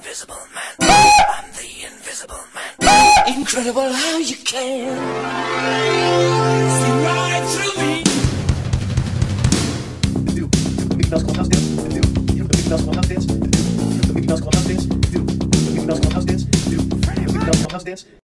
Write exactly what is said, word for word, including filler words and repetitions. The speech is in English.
Invisible Man. I'm the Invisible Man. Incredible how you can see right through me. The Mickey Mouse Clubhouse dance. The Mickey Mouse Clubhouse dance. The Mickey Mouse Clubhouse dance. The Mickey Mouse Clubhouse dance. The Mickey Mouse Clubhouse dance.